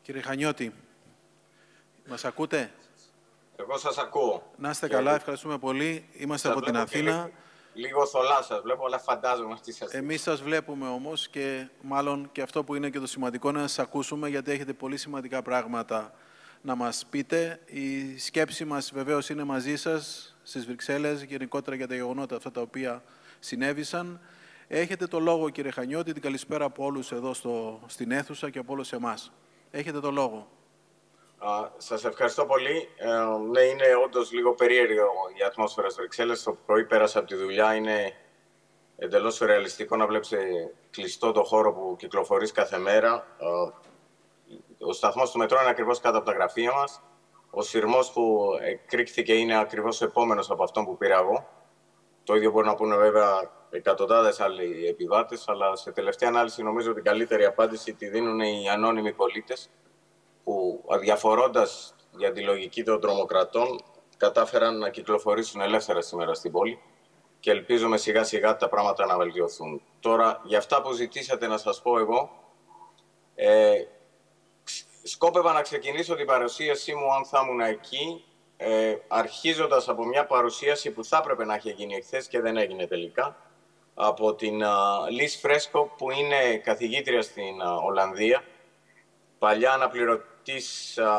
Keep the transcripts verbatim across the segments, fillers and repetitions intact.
Κύριε Χανιώτη, μας ακούτε? Εγώ σας ακούω. Να είστε καλά, και... ευχαριστούμε πολύ. Είμαστε σας από την Αθήνα. Λίγο, λίγο θολά σας βλέπω, αλλά φαντάζομαι ότι σας... Εμείς σας βλέπουμε όμως και μάλλον και αυτό που είναι και το σημαντικό είναι να σας ακούσουμε, γιατί έχετε πολύ σημαντικά πράγματα να μας πείτε. Η σκέψη μας βεβαίως είναι μαζί σας στις Βρυξέλλες, γενικότερα για τα γεγονότα αυτά τα οποία συνέβησαν. Έχετε το λόγο, κύριε Χανιώτη, την καλησπέρα από όλους εδώ στο, στην αίθουσα και από όλους εμάς. Έχετε το λόγο. Α, σας ευχαριστώ πολύ. Ε, ναι, είναι όντως λίγο περίεργο η ατμόσφαιρα στις Βρυξέλλες. Το πρωί πέρασα από τη δουλειά. Είναι εντελώς σουρεαλιστικό να βλέπεις κλειστό το χώρο που κυκλοφορείς κάθε μέρα. Ε, ο σταθμός του μετρό είναι ακριβώς κάτω από τα γραφεία μας. Ο σειρμός που εκρήχθηκε είναι ακριβώς ο επόμενος από αυτόν που πήρα εγώ. Το ίδιο μπορεί να πούνε βέβαια εκατοντάδες άλλοι επιβάτες, αλλά σε τελευταία ανάλυση νομίζω ότι την καλύτερη απάντηση τη δίνουν οι ανώνυμοι πολίτες, που αδιαφορώντας για τη λογική των τρομοκρατών κατάφεραν να κυκλοφορήσουν ελεύθερα σήμερα στην πόλη και ελπίζουμε σιγά σιγά τα πράγματα να βελτιωθούν. Τώρα, για αυτά που ζητήσατε να σας πω εγώ, ε, σκόπευα να ξεκινήσω την παρουσίασή μου, αν θα ήμουν εκεί, ε, αρχίζοντας από μια παρουσίαση που θα έπρεπε να έχει γίνει εχθές και δεν έγινε τελικά, από την Λις Φρέσκο, που είναι καθηγήτρια στην α, Ολλανδία, παλιά αναπληρωτής α,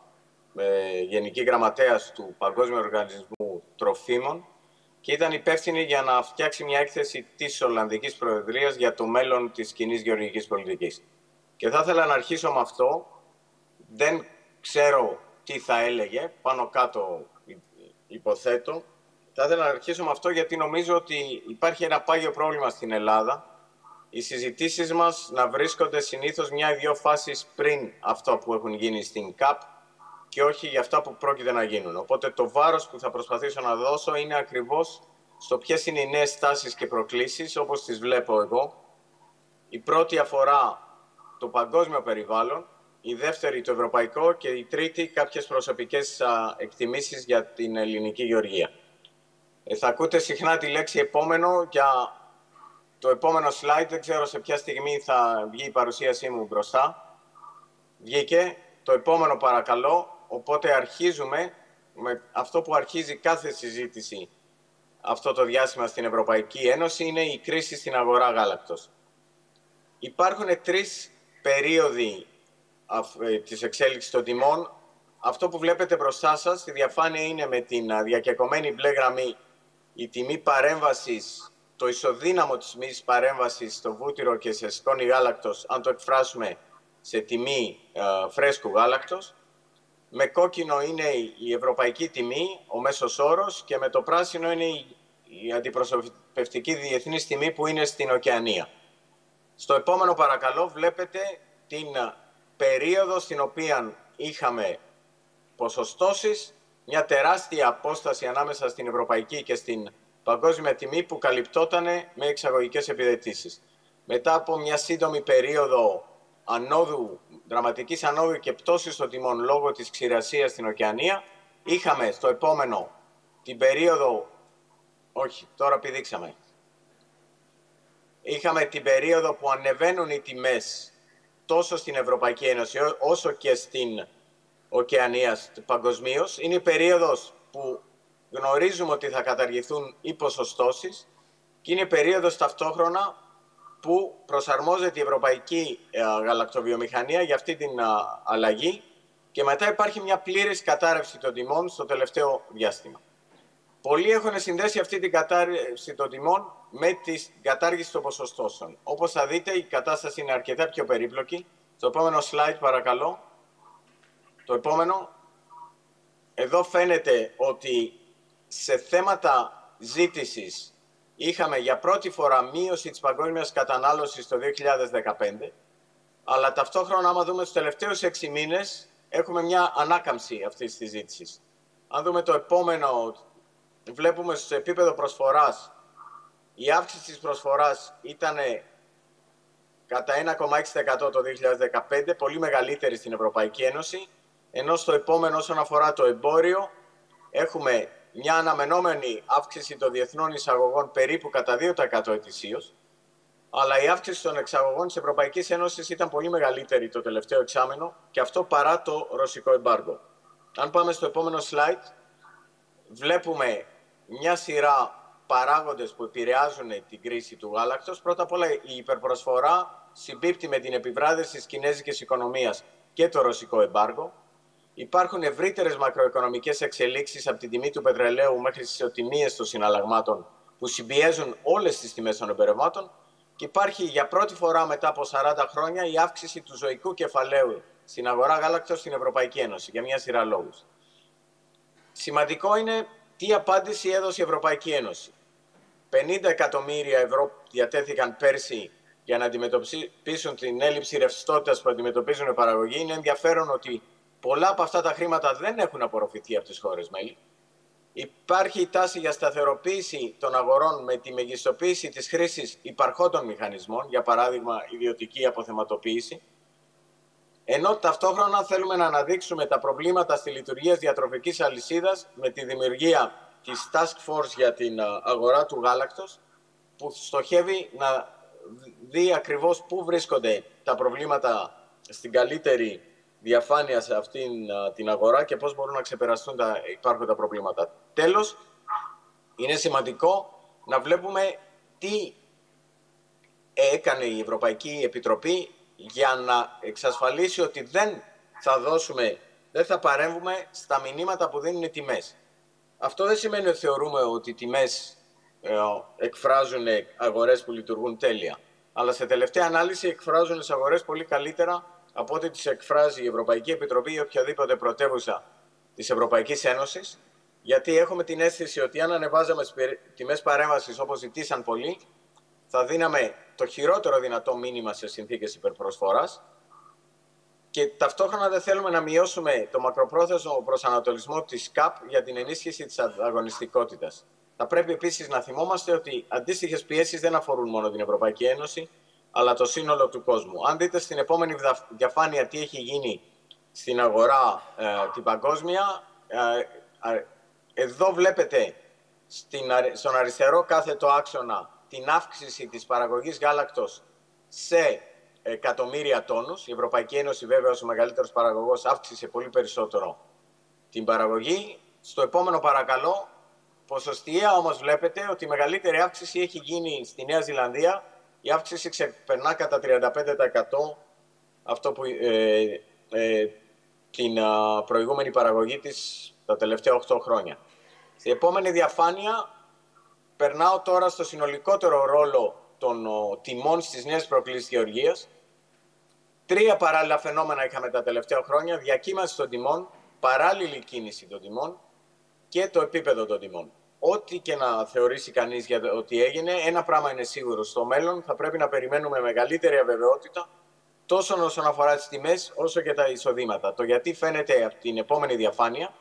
ε, γενική γραμματέας του Παγκόσμιου Οργανισμού Τροφίμων και ήταν υπεύθυνη για να φτιάξει μια έκθεση της Ολλανδικής Προεδρίας για το μέλλον της κοινής γεωργικής πολιτικής. Και θα ήθελα να αρχίσω με αυτό. Δεν ξέρω τι θα έλεγε, πάνω κάτω υποθέτω. Θα ήθελα να αρχίσω με αυτό γιατί νομίζω ότι υπάρχει ένα πάγιο πρόβλημα στην Ελλάδα. Οι συζητήσεις μας να βρίσκονται συνήθως μια ή δύο φάσεις πριν αυτό που έχουν γίνει στην ΚΑΠ και όχι για αυτά που πρόκειται να γίνουν. Οπότε το βάρος που θα προσπαθήσω να δώσω είναι ακριβώς στο ποιες είναι οι νέες τάσεις και προκλήσεις, όπως τις βλέπω εγώ. Η πρώτη αφορά το παγκόσμιο περιβάλλον, η δεύτερη το ευρωπαϊκό και η τρίτη κάποιες προσωπικές α, εκτιμήσεις για την ελληνική γεωργία. Ε, θα ακούτε συχνά τη λέξη επόμενο για το επόμενο slide. Δεν ξέρω σε ποια στιγμή θα βγει η παρουσίασή μου μπροστά. Βγήκε. Το επόμενο παρακαλώ. Οπότε αρχίζουμε με αυτό που αρχίζει κάθε συζήτηση αυτό το διάστημα στην Ευρωπαϊκή Ένωση, είναι η κρίση στην αγορά γάλακτος. Υπάρχουν τρεις περίοδοι της εξέλιξης των τιμών. Αυτό που βλέπετε μπροστά σας στη διαφάνεια είναι με την διακεκομένη μπλε γραμμή η τιμή παρέμβασης, το ισοδύναμο της τιμής παρέμβασης στο βούτυρο και σε σκόνη γάλακτος, αν το εκφράσουμε σε τιμή ε, φρέσκου γάλακτος. Με κόκκινο είναι η ευρωπαϊκή τιμή, ο μέσος όρος, και με το πράσινο είναι η, η αντιπροσωπευτική διεθνής τιμή που είναι στην Οκεανία. Στο επόμενο παρακαλώ βλέπετε την περίοδο στην οποία είχαμε ποσοστώσεις, μια τεράστια απόσταση ανάμεσα στην ευρωπαϊκή και στην παγκόσμια τιμή που καλυπτόταν με εξαγωγικές επιδοτήσεις. Μετά από μια σύντομη περίοδο ανόδου, δραματικής ανόδου και πτώσης των τιμών λόγω της ξηρασίας στην Οκεανία, είχαμε στο επόμενο την περίοδο, όχι τώρα πηδήξαμε, είχαμε την περίοδο που ανεβαίνουν οι τιμές τόσο στην Ευρωπαϊκή Ένωση όσο και στην Οκεανία παγκοσμίως. Είναι η περίοδος που γνωρίζουμε ότι θα καταργηθούν οι ποσοστώσεις και είναι η περίοδος ταυτόχρονα που προσαρμόζεται η ευρωπαϊκή γαλακτοβιομηχανία για αυτή την αλλαγή και μετά υπάρχει μια πλήρης κατάρρευση των τιμών στο τελευταίο διάστημα. Πολλοί έχουν συνδέσει αυτή την κατάρρευση των τιμών με την κατάργηση των ποσοστώσεων. Όπως θα δείτε, η κατάσταση είναι αρκετά πιο περίπλοκη. Στο επόμενο slide παρακαλώ. Το επόμενο. Εδώ φαίνεται ότι σε θέματα ζήτησης είχαμε για πρώτη φορά μείωση της παγκόσμιας κατανάλωσης το δύο χιλιάδες δεκαπέντε, αλλά ταυτόχρονα, άμα δούμε τους τελευταίους έξι μήνες, έχουμε μια ανάκαμψη αυτής της ζήτησης. Αν δούμε το επόμενο, βλέπουμε στο επίπεδο προσφοράς, η αύξηση της προσφοράς ήταν κατά ένα κόμμα έξι τοις εκατό το δύο χιλιάδες δεκαπέντε, πολύ μεγαλύτερη στην Ευρωπαϊκή Ένωση, ενώ στο επόμενο, όσον αφορά το εμπόριο, έχουμε μια αναμενόμενη αύξηση των διεθνών εισαγωγών περίπου κατά δύο τοις εκατό ετησίως. αλλά η αύξηση των εξαγωγών της Ευρωπαϊκής Ένωσης ήταν πολύ μεγαλύτερη το τελευταίο εξάμηνο και αυτό παρά το ρωσικό εμπάργκο. Αν πάμε στο επόμενο slide, βλέπουμε μια σειρά παράγοντες που επηρεάζουν την κρίση του γάλακτος. Πρώτα απ' όλα η υπερπροσφορά συμπίπτει με την επιβράδυνση της κινέζικης οικονομίας και το ρωσικό εμπάργκο. Υπάρχουν ευρύτερες μακροοικονομικές εξελίξεις από την τιμή του πετρελαίου μέχρι τις ισοτιμίες των συναλλαγμάτων που συμπιέζουν όλες τις τιμές των εμπορευμάτων και υπάρχει για πρώτη φορά μετά από σαράντα χρόνια η αύξηση του ζωικού κεφαλαίου στην αγορά γάλακτος στην Ευρωπαϊκή Ένωση για μια σειρά λόγους. Σημαντικό είναι τι απάντηση έδωσε η Ευρωπαϊκή Ένωση. πενήντα εκατομμύρια ευρώ διατέθηκαν πέρσι για να αντιμετωπίσουν την έλλειψη ρευστότητας που αντιμετωπίζουν οι παραγωγοί. Είναι ενδιαφέρον ότι πολλά από αυτά τα χρήματα δεν έχουν απορροφηθεί από τις χώρες μέλη. Υπάρχει η τάση για σταθεροποίηση των αγορών με τη μεγιστοποίηση της χρήσης υπαρχόντων μηχανισμών, για παράδειγμα ιδιωτική αποθεματοποίηση, ενώ ταυτόχρονα θέλουμε να αναδείξουμε τα προβλήματα στη λειτουργία της διατροφικής αλυσίδας με τη δημιουργία της Task Force για την αγορά του γάλακτος, που στοχεύει να δει ακριβώς πού βρίσκονται τα προβλήματα στην καλύτερη διαφάνεια σε αυτήν την αγορά και πώς μπορούν να ξεπεραστούν τα υπάρχοντα προβλήματα. Τέλος, είναι σημαντικό να βλέπουμε τι έκανε η Ευρωπαϊκή Επιτροπή για να εξασφαλίσει ότι δεν θα δώσουμε, δεν θα παρέμβουμε στα μηνύματα που δίνουν οι τιμές. Αυτό δεν σημαίνει ότι θεωρούμε ότι οι τιμές ε, εκφράζουν αγορές που λειτουργούν τέλεια, αλλά σε τελευταία ανάλυση εκφράζουν τις αγορές πολύ καλύτερα από ό,τι τις εκφράζει η Ευρωπαϊκή Επιτροπή ή οποιαδήποτε πρωτεύουσα της Ευρωπαϊκής Ένωσης, γιατί έχουμε την αίσθηση ότι αν ανεβάζαμε τις τιμές παρέμβασης όπως ζητήσαν πολλοί, θα δίναμε το χειρότερο δυνατό μήνυμα σε συνθήκες υπερπροσφοράς και ταυτόχρονα δεν θέλουμε να μειώσουμε το μακροπρόθεσμο προσανατολισμό της ΚΑΠ για την ενίσχυση της ανταγωνιστικότητας. Θα πρέπει επίσης να θυμόμαστε ότι αντίστοιχες πιέσεις δεν αφορούν μόνο την Ευρωπαϊκή Ένωση, αλλά το σύνολο του κόσμου. Αν δείτε στην επόμενη διαφάνεια τι έχει γίνει στην αγορά ε, την παγκόσμια, ε, ε, εδώ βλέπετε στην, στον αριστερό κάθετο άξονα την αύξηση της παραγωγής γάλακτος σε εκατομμύρια τόνους. Η Ευρωπαϊκή Ένωση βέβαια ως ο μεγαλύτερος παραγωγός αύξησε πολύ περισσότερο την παραγωγή. Στο επόμενο παρακαλώ, ποσοστιαία όμως βλέπετε ότι η μεγαλύτερη αύξηση έχει γίνει στη Νέα Ζηλανδία. Η αύξηση ξεπερνά κατά τριάντα πέντε τοις εκατό αυτό που, ε, ε, την α, προηγούμενη παραγωγή της τα τελευταία οκτώ χρόνια. Στην επόμενη διαφάνεια περνάω τώρα στο συνολικότερο ρόλο των ο, τιμών στις νέες προκλήσεις γεωργίας. Τρία παράλληλα φαινόμενα είχαμε τα τελευταία χρόνια: διακύμανση των τιμών, παράλληλη κίνηση των τιμών και το επίπεδο των τιμών. Ό,τι και να θεωρήσει κανείς για ότι έγινε, ένα πράγμα είναι σίγουρο. Στο μέλλον θα πρέπει να περιμένουμε μεγαλύτερη αβεβαιότητα τόσο όσον αφορά τις τιμές όσο και τα εισοδήματα. Το γιατί φαίνεται από την επόμενη διαφάνεια,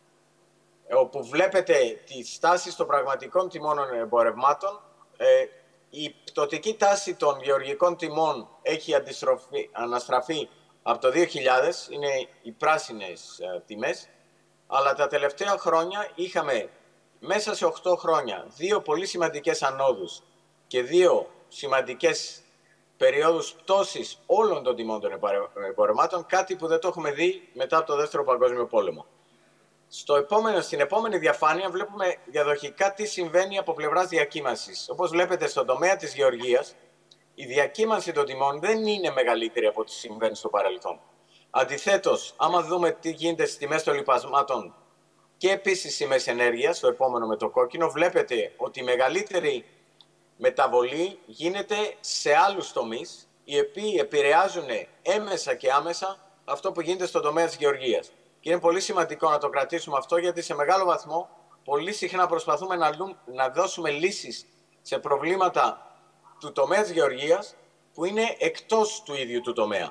όπου βλέπετε τη στάση των πραγματικών τιμών εμπορευμάτων. Ε, η πτωτική τάση των γεωργικών τιμών έχει αναστραφεί από το δύο χιλιάδες, είναι οι πράσινες ε, τιμές, αλλά τα τελευταία χρόνια είχαμε μέσα σε οκτώ χρόνια δύο πολύ σημαντικές ανόδους και δύο σημαντικές περιόδους πτώσης όλων των τιμών των εμπορευμάτων, κάτι που δεν το έχουμε δει μετά από το Δεύτερο Παγκόσμιο Πόλεμο. Στο επόμενο, στην επόμενη διαφάνεια βλέπουμε διαδοχικά τι συμβαίνει από πλευράς διακύμανσης. Όπως βλέπετε στον τομέα της γεωργίας, η διακύμανση των τιμών δεν είναι μεγαλύτερη από ό,τι συμβαίνει στο παρελθόν. Αντιθέτως, άμα δούμε τι γίνεται στις τιμές των λιπασμάτων και επίσης τιμές ενέργειας, το επόμενο με το κόκκινο, βλέπετε ότι η μεγαλύτερη μεταβολή γίνεται σε άλλους τομείς, οι οποίοι επηρεάζουν έμεσα και άμεσα αυτό που γίνεται στον τομέα της γεωργίας. Και είναι πολύ σημαντικό να το κρατήσουμε αυτό, γιατί σε μεγάλο βαθμό πολύ συχνά προσπαθούμε να, να δώσουμε λύσεις σε προβλήματα του τομέα της γεωργίας που είναι εκτός του ίδιου του τομέα.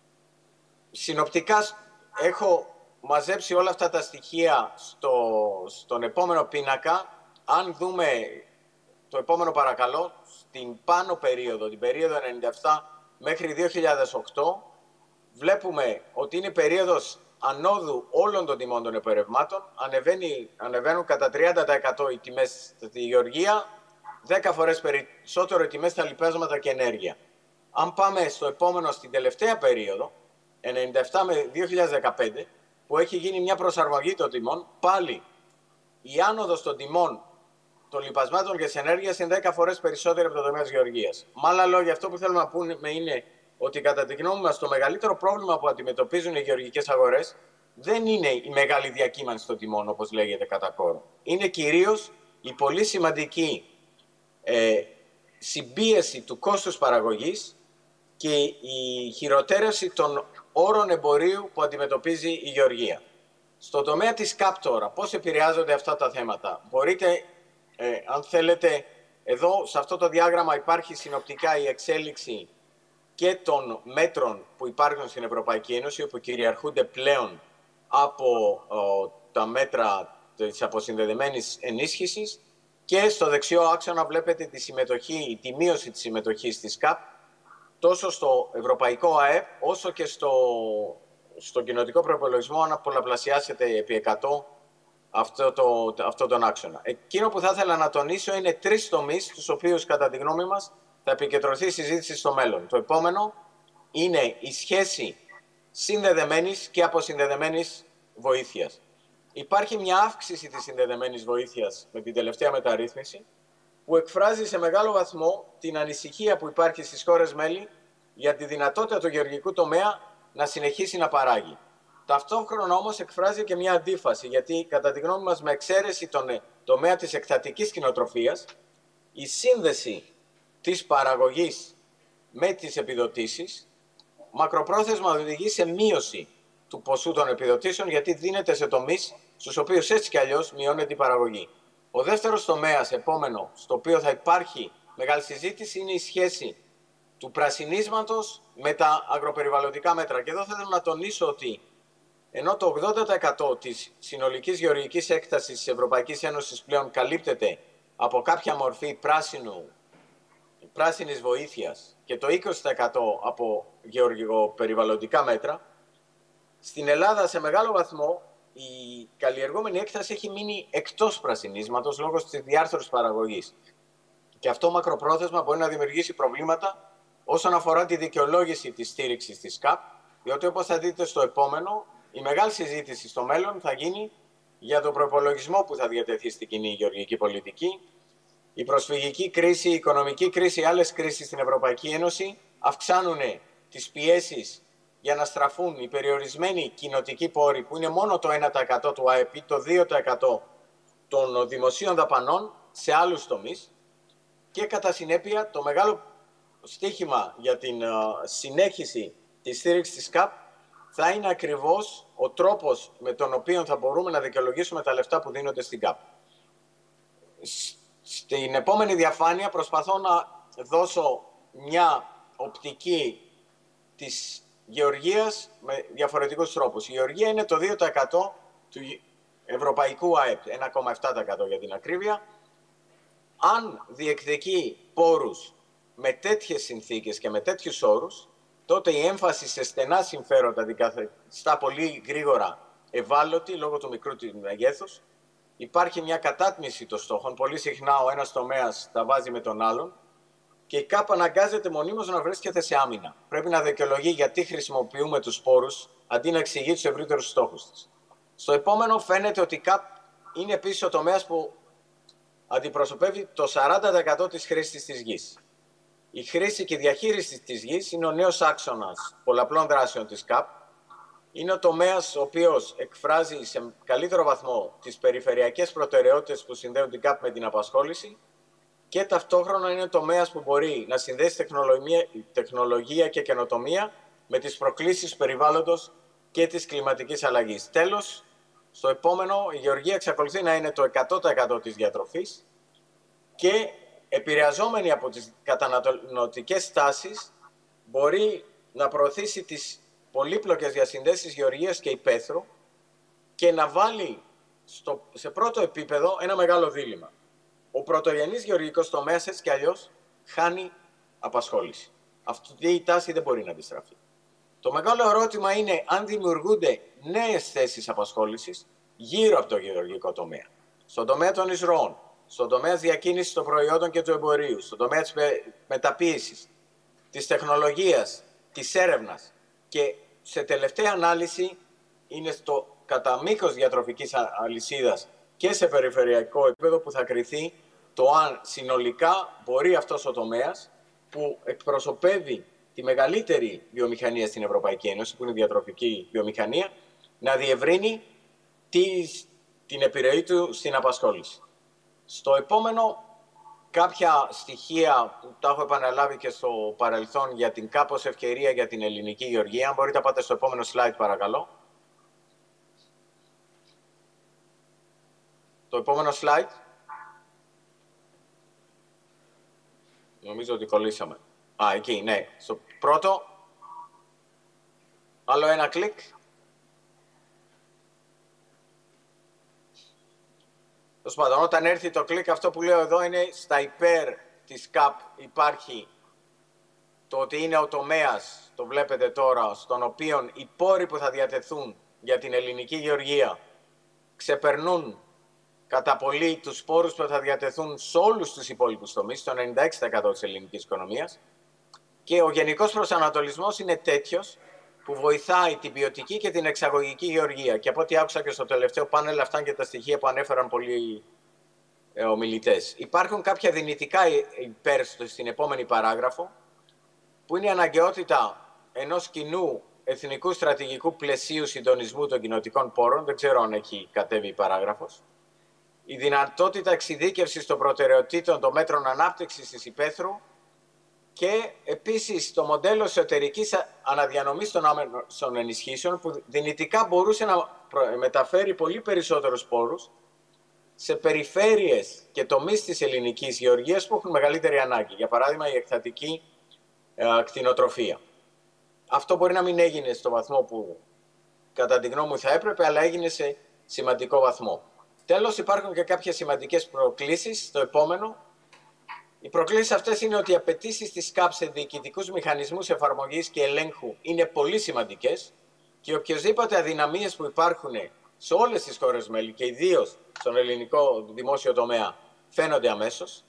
Συνοπτικά έχω μαζέψει όλα αυτά τα στοιχεία στο, στον επόμενο πίνακα. Αν δούμε το επόμενο παρακαλώ, στην πάνω περίοδο, την περίοδο ενενήντα επτά μέχρι δύο χιλιάδες οκτώ, βλέπουμε ότι είναι περίοδος ανόδου όλων των τιμών των εμπορευμάτων. Ανεβαίνουν κατά τριάντα τοις εκατό οι τιμές στη γεωργία δέκα φορές περισσότερο τιμές στα λιπάσματα και ενέργεια. Αν πάμε στο επόμενο, στην τελευταία περίοδο, ενενήντα επτά με δύο χιλιάδες δεκαπέντε, που έχει γίνει μια προσαρμογή των τιμών, πάλι η άνοδος των τιμών των λιπασμάτων και της ενέργειας είναι δέκα φορές περισσότερη από το τομέα της γεωργίας. Με άλλα λόγια, αυτό που θέλουμε να πούμε είναι ότι κατά τη γνώμη μας το μεγαλύτερο πρόβλημα που αντιμετωπίζουν οι γεωργικές αγορές δεν είναι η μεγάλη διακύμανση των τιμών, όπως λέγεται κατά κόρο. Είναι κυρίως η πολύ σημαντική ε, συμπίεση του κόστους παραγωγής και η χειροτέρευση των όρων εμπορίου που αντιμετωπίζει η γεωργία. Στο τομέα της ΚΑΠ τώρα, πώς επηρεάζονται αυτά τα θέματα. Μπορείτε, ε, αν θέλετε, εδώ σε αυτό το διάγραμμα υπάρχει συνοπτικά η εξέλιξη και των μέτρων που υπάρχουν στην Ευρωπαϊκή Ένωση, που κυριαρχούνται πλέον από ο, τα μέτρα της αποσυνδεδεμένης ενίσχυσης, και στο δεξιό άξονα βλέπετε τη συμμετοχή, τη μείωση της συμμετοχής της ΚΑΠ τόσο στο ευρωπαϊκό ΑΕΠ όσο και στο, στο κοινοτικό προϋπολογισμό, αν πολλαπλασιάσετε επί εκατό αυτό, το, αυτό τον άξονα. Εκείνο που θα ήθελα να τονίσω είναι τρεις τομείς, στους οποίους κατά τη γνώμη μας θα επικεντρωθεί η συζήτηση στο μέλλον. Το επόμενο είναι η σχέση συνδεδεμένης και αποσυνδεδεμένης βοήθειας. Υπάρχει μια αύξηση της συνδεδεμένης βοήθειας με την τελευταία μεταρρύθμιση, που εκφράζει σε μεγάλο βαθμό την ανησυχία που υπάρχει στις χώρες μέλη για τη δυνατότητα του γεωργικού τομέα να συνεχίσει να παράγει. Ταυτόχρονα όμως εκφράζει και μια αντίφαση, γιατί κατά τη γνώμη μας, με εξαίρεση τον τομέα της εκτατικής κτηνοτροφίας, η σύνδεση της παραγωγής με τις επιδοτήσεις μακροπρόθεσμα οδηγεί σε μείωση του ποσού των επιδοτήσεων, γιατί δίνεται σε τομείς στους οποίους έτσι κι αλλιώς μειώνεται η παραγωγή. Ο δεύτερος τομέας, επόμενο, στο οποίο θα υπάρχει μεγάλη συζήτηση, είναι η σχέση του πρασινίσματος με τα αγροπεριβαλλοντικά μέτρα. Και εδώ θέλω να τονίσω ότι ενώ το ογδόντα τοις εκατό της συνολικής γεωργικής έκτασης της Ευρωπαϊκής Ένωσης πλέον καλύπτεται από κάποια μορφή πράσινου, πράσινης βοήθειας και το είκοσι τοις εκατό από γεωργοπεριβαλλοντικά μέτρα, στην Ελλάδα σε μεγάλο βαθμό η καλλιεργούμενη έκταση έχει μείνει εκτός πρασινίσματος λόγω της διάρθρωσης παραγωγής. Και αυτό μακροπρόθεσμα μπορεί να δημιουργήσει προβλήματα όσον αφορά τη δικαιολόγηση της στήριξης της ΚΑΠ, διότι όπως θα δείτε στο επόμενο, η μεγάλη συζήτηση στο μέλλον θα γίνει για τον προϋπολογισμό που θα διατεθεί στην κοινή γεωργική πολιτική. Η προσφυγική κρίση, η οικονομική κρίση, οι άλλες κρίσεις στην Ευρωπαϊκή Ένωση αυξάνουν τις πιέσεις για να στραφούν οι περιορισμένοι κοινοτικοί πόροι, που είναι μόνο το ένα τοις εκατό του ΑΕΠ ή το δύο τοις εκατό των δημοσίων δαπανών, σε άλλους τομείς. Και κατά συνέπεια το μεγάλο στίχημα για την uh, συνέχιση της στήριξης της ΚΑΠ θα είναι ακριβώς ο τρόπος με τον οποίο θα μπορούμε να δικαιολογήσουμε τα λεφτά που δίνονται στην ΚΑΠ. Στην επόμενη διαφάνεια προσπαθώ να δώσω μια οπτική της γεωργίας με διαφορετικούς τρόπους. Η γεωργία είναι το δύο τοις εκατό του ευρωπαϊκού ΑΕΠ, ένα κόμμα επτά τοις εκατό για την ακρίβεια. Αν διεκδικεί πόρους με τέτοιες συνθήκες και με τέτοιους όρους, τότε η έμφαση σε στενά συμφέροντα αντικαθιστά πολύ γρήγορα ευάλωτη λόγω του μικρού του μεγέθους. Υπάρχει μια κατάτμιση των στόχων. Πολύ συχνά ο ένας τομέας τα βάζει με τον άλλον και η ΚΑΠ αναγκάζεται μονίμως να βρίσκεται σε άμυνα. Πρέπει να δικαιολογεί γιατί χρησιμοποιούμε τους πόρους αντί να εξηγεί τους ευρύτερους στόχους της. Στο επόμενο φαίνεται ότι η ΚΑΠ είναι επίσης ο τομέας που αντιπροσωπεύει το σαράντα τοις εκατό της χρήσης της γης. Η χρήση και η διαχείριση της γης είναι ο νέος άξονας πολλαπλών δράσεων της ΚΑΠ. Είναι ο τομέας ο οποίος εκφράζει σε καλύτερο βαθμό τις περιφερειακές προτεραιότητες που συνδέουν την ΚΑΠ με την απασχόληση και ταυτόχρονα είναι ο τομέας που μπορεί να συνδέσει τεχνολογία, τεχνολογία και καινοτομία με τις προκλήσεις περιβάλλοντος και της κλιματικής αλλαγής. Τέλος, στο επόμενο, η γεωργία εξακολουθεί να είναι το εκατό τοις εκατό της διατροφής και επηρεαζόμενη από τις καταναλωτικές τάσεις μπορεί να προωθήσει τις πολύπλοκες διασυνδέσεις γεωργίας και υπαίθρου και να βάλει στο, σε πρώτο επίπεδο ένα μεγάλο δίλημμα. Ο πρωτογενής γεωργικός τομέας έτσι κι αλλιώς χάνει απασχόληση. Αυτή η τάση δεν μπορεί να αντιστραφεί. Το μεγάλο ερώτημα είναι αν δημιουργούνται νέες θέσεις απασχόλησης γύρω από το γεωργικό τομέα. Στον τομέα των εισρωών, στον τομέα της διακίνησης των προϊόντων και του εμπορίου, στον τομέα της μεταποίησης, της τεχνολογίας, της έρευνας και σε τελευταία ανάλυση είναι στο κατά μήκος διατροφικής αλυσίδας και σε περιφερειακό επίπεδο που θα κριθεί το αν συνολικά μπορεί αυτός ο τομέας που εκπροσωπεύει τη μεγαλύτερη βιομηχανία στην Ευρωπαϊκή Ένωση, που είναι η διατροφική βιομηχανία, να διευρύνει τις, την επιρροή του στην απασχόληση. Στο επόμενο, κάποια στοιχεία που τα έχω επαναλάβει και στο παρελθόν για την κάπως ευκαιρία για την ελληνική γεωργία. Αν μπορείτε να πάτε στο επόμενο slide, παρακαλώ. Το επόμενο slide. Νομίζω ότι κολλήσαμε. Α, εκεί, ναι. Στο πρώτο. Άλλο ένα κλικ. Τέλος πάντων, όταν έρθει το κλικ, αυτό που λέω εδώ είναι στα υπέρ της ΚΑΠ υπάρχει το ότι είναι ο τομέας, το βλέπετε τώρα, στον οποίο οι πόροι που θα διατεθούν για την ελληνική γεωργία ξεπερνούν κατά πολύ τους πόρους που θα διατεθούν σε όλους τους υπόλοιπους τομείς, στο ενενήντα έξι τοις εκατό της ελληνικής οικονομίας. Και ο γενικός προσανατολισμός είναι τέτοιος που βοηθάει την ποιοτική και την εξαγωγική γεωργία. Και από ό,τι άκουσα και στο τελευταίο πάνελ, αυτά και τα στοιχεία που ανέφεραν πολλοί ε, ομιλητές. Υπάρχουν κάποια δυνητικά υπέρ στην επόμενη παράγραφο, που είναι η αναγκαιότητα ενός κοινού εθνικού στρατηγικού πλαισίου συντονισμού των κοινοτικών πόρων. Δεν ξέρω αν έχει κατέβει η παράγραφος. Η δυνατότητα εξειδίκευσης των προτεραιοτήτων των μέτρων ανάπτυξης της υπαίθρου και επίσης το μοντέλο εσωτερικής αναδιανομής των ενισχύσεων που δυνητικά μπορούσε να μεταφέρει πολύ περισσότερους πόρους σε περιφέρειες και τομείς της ελληνικής γεωργίας που έχουν μεγαλύτερη ανάγκη. Για παράδειγμα, η εκτατική ε, κτηνοτροφία. Αυτό μπορεί να μην έγινε στο βαθμό που κατά τη γνώμη μου θα έπρεπε, αλλά έγινε σε σημαντικό βαθμό. Τέλος, υπάρχουν και κάποιες σημαντικές προκλήσεις στο επόμενο. Οι προκλήσεις αυτές είναι ότι οι απαιτήσεις της ΚΑΠ σε διοικητικούς μηχανισμούς εφαρμογής και ελέγχου είναι πολύ σημαντικές και οποιοσδήποτε αδυναμίες που υπάρχουν σε όλες τις χώρες μέλη και ιδίως στον ελληνικό δημόσιο τομέα φαίνονται αμέσως.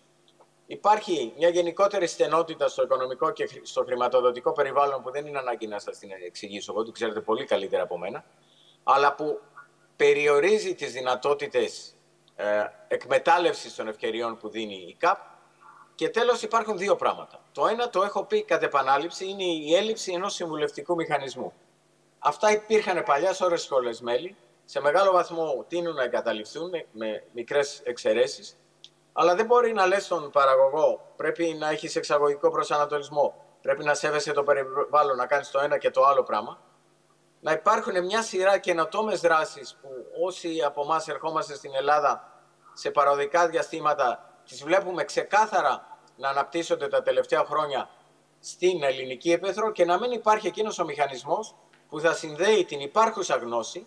Υπάρχει μια γενικότερη στενότητα στο οικονομικό και στο χρηματοδοτικό περιβάλλον που δεν είναι ανάγκη να σας την εξηγήσω εγώ, την ξέρετε πολύ καλύτερα από μένα, αλλά που περιορίζει τις δυνατότητες ε, εκμετάλλευσης των ευκαιριών που δίνει η ΚΑΠ. Και τέλος υπάρχουν δύο πράγματα. Το ένα, το έχω πει κατ' επανάληψη, είναι η έλλειψη ενός συμβουλευτικού μηχανισμού. Αυτά υπήρχαν παλιά σε όλες τις χώρες μέλη, σε μεγάλο βαθμό τείνουν να εγκαταλειφθούν με μικρές εξαιρέσεις, αλλά δεν μπορεί να λες στον παραγωγό πρέπει να έχεις εξαγωγικό προσανατολισμό, πρέπει να σέβεσαι το περιβάλλον, να κάνεις το ένα και το άλλο πράγμα. Να υπάρχουν μια σειρά καινοτόμες δράσεις που όσοι από εμάς ερχόμαστε στην Ελλάδα σε παροδικά διαστήματα τις βλέπουμε ξεκάθαρα να αναπτύσσονται τα τελευταία χρόνια στην ελληνική ύπαιθρο και να μην υπάρχει εκείνος ο μηχανισμός που θα συνδέει την υπάρχουσα γνώση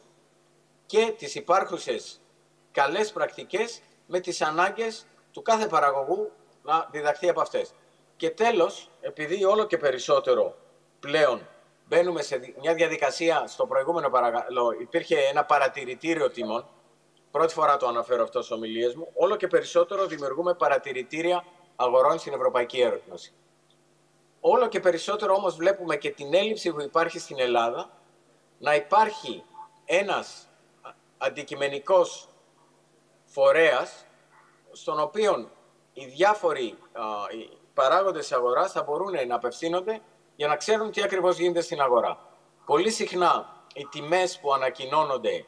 και τις υπάρχουσες καλές πρακτικές με τις ανάγκες του κάθε παραγωγού να διδαχθεί από αυτές. Και τέλος, επειδή όλο και περισσότερο πλέον μπαίνουμε σε μια διαδικασία, στο προηγούμενο παρακαλώ, υπήρχε ένα παρατηρητήριο τιμών, πρώτη φορά το αναφέρω αυτό στις ομιλίες μου, όλο και περισσότερο δημιουργούμε παρατηρητήρια αγορών στην Ευρωπαϊκή Ένωση. Όλο και περισσότερο όμως βλέπουμε και την έλλειψη που υπάρχει στην Ελλάδα να υπάρχει ένας αντικειμενικός φορέας στον οποίο οι διάφοροι α, οι παράγοντες της αγοράς θα μπορούν να απευθύνονται για να ξέρουν τι ακριβώς γίνεται στην αγορά. Πολύ συχνά οι τιμές που ανακοινώνονται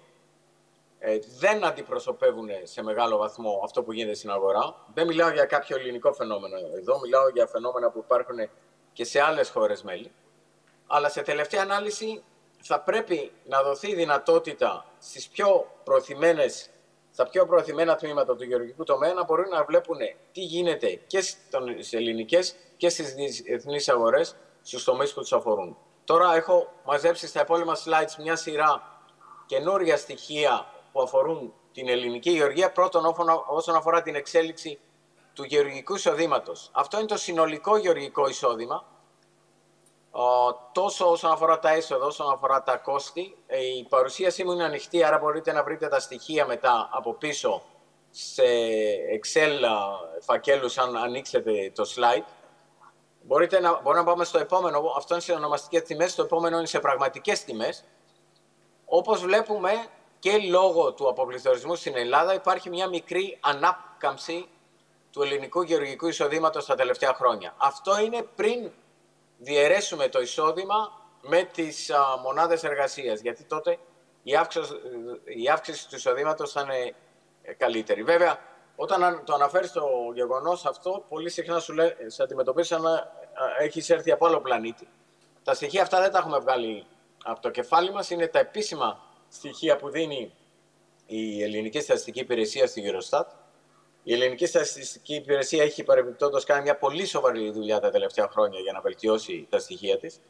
ε, δεν αντιπροσωπεύουν σε μεγάλο βαθμό αυτό που γίνεται στην αγορά. Δεν μιλάω για κάποιο ελληνικό φαινόμενο εδώ, μιλάω για φαινόμενα που υπάρχουν και σε άλλες χώρες μέλη. Αλλά σε τελευταία ανάλυση θα πρέπει να δοθεί δυνατότητα στις πιο προωθημένες, στα πιο προωθημένα τμήματα του γεωργικού τομέα να μπορούν να βλέπουν τι γίνεται και στις ελληνικές και στις διεθνείς αγορές στους τομείς που τους αφορούν. Τώρα έχω μαζέψει στα επόμενα slides μια σειρά καινούρια στοιχεία που αφορούν την ελληνική γεωργία. Πρώτον, όσον αφορά την εξέλιξη του γεωργικού εισοδήματος. Αυτό είναι το συνολικό γεωργικό εισόδημα. Τόσο όσον αφορά τα έσοδα, όσον αφορά τα κόστη. Η παρουσίασή μου είναι ανοιχτή, άρα μπορείτε να βρείτε τα στοιχεία μετά από πίσω σε Excel φακέλους, αν ανοίξετε το slide. Μπορείτε να, μπορούμε να πάμε στο επόμενο, αυτό είναι σε ονομαστικές τιμές, το επόμενο είναι σε πραγματικές τιμές. Όπως βλέπουμε, και λόγω του αποπληθωρισμού στην Ελλάδα υπάρχει μια μικρή ανάκαμψη του ελληνικού γεωργικού εισοδήματος τα τελευταία χρόνια. Αυτό είναι πριν διαιρέσουμε το εισόδημα με τις α, μονάδες εργασίας, γιατί τότε η αύξηση, η αύξηση του εισοδήματος θα είναι καλύτερη. Βέβαια, όταν το αναφέρεις το γεγονός αυτό, πολύ συχνά σου λέει, σε αντιμετωπίσεις σαν να έχεις έρθει από άλλο πλανήτη. Τα στοιχεία αυτά δεν τα έχουμε βγάλει από το κεφάλι μας, είναι τα επίσημα στοιχεία που δίνει η Ελληνική Στατιστική Υπηρεσία στη Eurostat. Η Ελληνική Στατιστική Υπηρεσία έχει παρεμπιπτόντως κάνει μια πολύ σοβαρή δουλειά τα τελευταία χρόνια για να βελτιώσει τα στοιχεία της.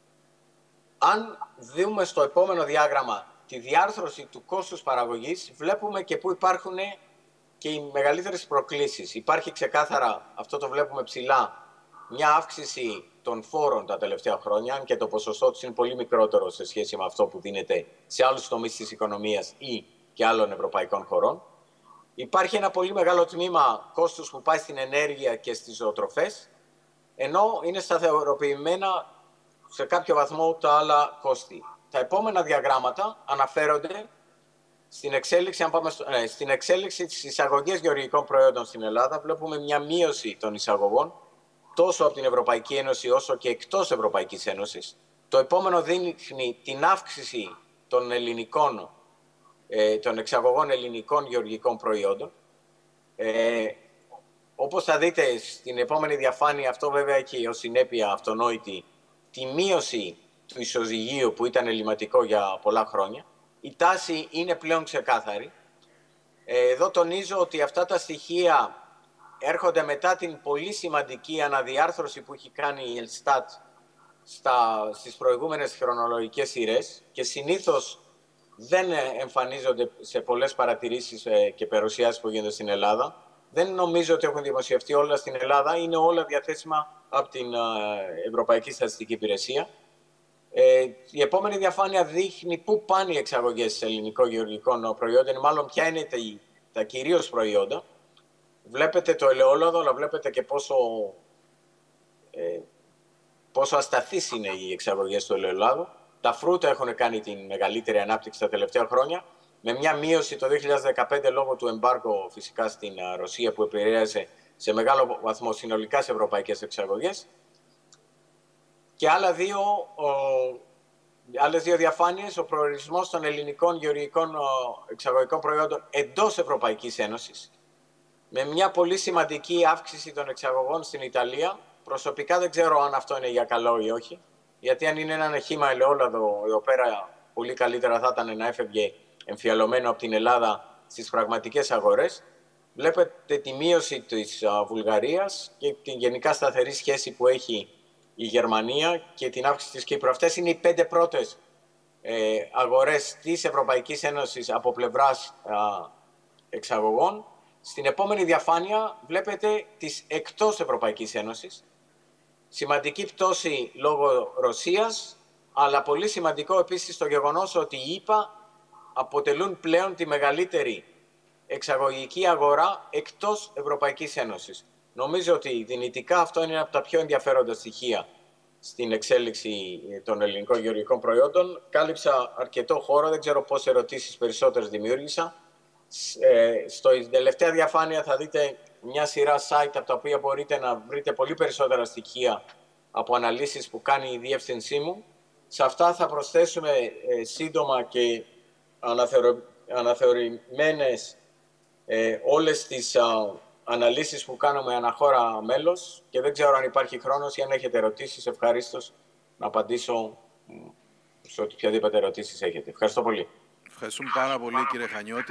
Αν δούμε στο επόμενο διάγραμμα τη διάρθρωση του κόστους παραγωγής, βλέπουμε και πού υπάρχουν και οι μεγαλύτερες προκλήσεις. Υπάρχει ξεκάθαρα, αυτό το βλέπουμε ψηλά, μια αύξηση των φόρων τα τελευταία χρόνια, αν και το ποσοστό τους είναι πολύ μικρότερο σε σχέση με αυτό που δίνεται σε άλλους τομείς της οικονομίας ή και άλλων ευρωπαϊκών χωρών. Υπάρχει ένα πολύ μεγάλο τμήμα κόστους που πάει στην ενέργεια και στις ζωοτροφές, ενώ είναι σταθεροποιημένα σε κάποιο βαθμό τα άλλα κόστη. Τα επόμενα διαγράμματα αναφέρονται στην εξέλιξη, αν πάμε στο, ναι, στην εξέλιξη της εισαγωγής γεωργικών προϊόντων στην Ελλάδα. Βλέπουμε μια μείωση των εισαγωγών τόσο από την Ευρωπαϊκή Ένωση όσο και εκτός Ευρωπαϊκής Ένωσης. Το επόμενο δείχνει την αύξηση των, ελληνικών, ε, των εξαγωγών ελληνικών γεωργικών προϊόντων. Ε, όπως θα δείτε στην επόμενη διαφάνεια, αυτό βέβαια έχει ως συνέπεια αυτονόητη τη μείωση του ισοζυγίου που ήταν ελλειμματικό για πολλά χρόνια. Η τάση είναι πλέον ξεκάθαρη. Ε, εδώ τονίζω ότι αυτά τα στοιχεία έρχονται μετά την πολύ σημαντική αναδιάρθρωση που έχει κάνει η Ελστάτ στα, στις προηγούμενες χρονολογικές σειρές και συνήθως δεν εμφανίζονται σε πολλές παρατηρήσεις και παρουσιάσεις που γίνονται στην Ελλάδα. Δεν νομίζω ότι έχουν δημοσιευτεί όλα στην Ελλάδα, είναι όλα διαθέσιμα από την Ευρωπαϊκή Στατιστική Υπηρεσία. Ε, η επόμενη διαφάνεια δείχνει πού πάνε οι εξαγωγές ελληνικών γεωργικών προϊόντων, μάλλον ποια είναι τα, τα κυρίως προϊόντα. Βλέπετε το ελαιόλαδο, αλλά βλέπετε και πόσο, ε, πόσο ασταθείς είναι οι εξαγωγές του ελαιολάδου. Τα φρούτα έχουν κάνει την μεγαλύτερη ανάπτυξη τα τελευταία χρόνια, με μια μείωση το δύο χιλιάδες δεκαπέντε λόγω του εμπάργου φυσικά στην Ρωσία που επηρέασε σε μεγάλο βαθμό συνολικά σε ευρωπαϊκές εξαγωγές. Και άλλα δύο, ο, άλλες δύο διαφάνειες, ο προορισμός των ελληνικών γεωργικών εξαγωγικών προϊόντων εντός Ευρωπαϊκής Ένωσης, με μια πολύ σημαντική αύξηση των εξαγωγών στην Ιταλία. Προσωπικά δεν ξέρω αν αυτό είναι για καλό ή όχι, γιατί αν είναι ένα χύμα ελαιόλαδο εδώ πέρα, πολύ καλύτερα θα ήταν να έφευγε εμφιαλωμένο από την Ελλάδα στις πραγματικές αγορές. Βλέπετε τη μείωση της Βουλγαρίας και την γενικά σταθερή σχέση που έχει η Γερμανία και την αύξηση της Κύπρου. Αυτές είναι οι πέντε πρώτες ε, αγορές της Ευρωπαϊκής Ένωσης από πλευράς α, εξαγωγών. Στην επόμενη διαφάνεια βλέπετε τις εκτός Ευρωπαϊκής Ένωσης. Σημαντική πτώση λόγω Ρωσίας, αλλά πολύ σημαντικό επίσης το γεγονός ότι οι ΗΠΑ αποτελούν πλέον τη μεγαλύτερη εξαγωγική αγορά εκτός Ευρωπαϊκής Ένωσης. Νομίζω ότι δυνητικά αυτό είναι από τα πιο ενδιαφέροντα στοιχεία στην εξέλιξη των ελληνικών γεωργικών προϊόντων. Κάλυψα αρκετό χώρο, δεν ξέρω πόσες ερωτήσεις περισσότερες δημιούργησα. Ε, στο τελευταία διαφάνεια θα δείτε μια σειρά site από τα οποία μπορείτε να βρείτε πολύ περισσότερα στοιχεία από αναλύσεις που κάνει η διεύθυνσή μου. Σε αυτά θα προσθέσουμε ε, σύντομα και αναθεωρη, αναθεωρημένες ε, όλες τις α, αναλύσεις που κάνουμε αναχώρα μέλος και δεν ξέρω αν υπάρχει χρόνος ή αν έχετε ερωτήσεις, ευχαρίστως να απαντήσω σε οποιαδήποτε ερωτήσεις έχετε. Ευχαριστώ πολύ. Ευχαριστούμε πάρα πολύ, κύριε Χανιώτη.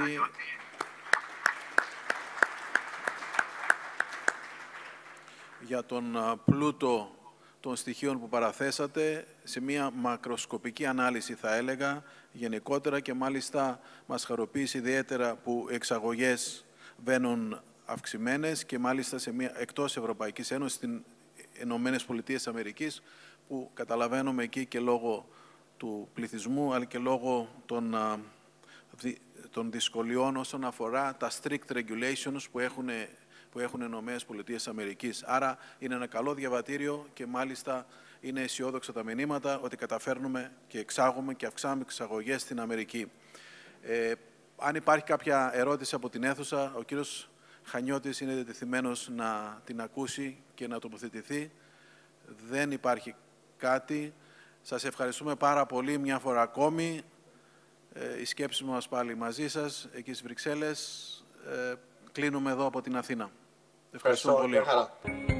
Για τον πλούτο των στοιχείων που παραθέσατε, σε μια μακροσκοπική ανάλυση θα έλεγα, γενικότερα, και μάλιστα μας χαροποίησε ιδιαίτερα που εξαγωγές βαίνουν αυξημένες και μάλιστα σε μια εκτός Ευρωπαϊκής Ένωσης, στις Ηνωμένες Πολιτείες Αμερικής, που καταλαβαίνουμε εκεί και λόγω του πληθυσμού, αλλά και λόγω των, των δυσκολιών όσον αφορά τα strict regulations που έχουν, που έχουν οι Ηνωμένες Πολιτείες Αμερικής. Άρα είναι ένα καλό διαβατήριο και μάλιστα είναι αισιόδοξα τα μηνύματα ότι καταφέρνουμε και εξάγουμε και αυξάνουμε εξαγωγές στην Αμερική. Ε, αν υπάρχει κάποια ερώτηση από την αίθουσα, ο κύριος Χανιώτης είναι διατεθειμένος να την ακούσει και να τοποθετηθεί. Δεν υπάρχει κάτι. Σας ευχαριστούμε πάρα πολύ μια φορά ακόμη. Ε, η σκέψη μας πάλι μαζί σας, εκεί στις Βρυξέλλες. Ε, κλείνουμε εδώ από την Αθήνα. Ευχαριστούμε πολύ.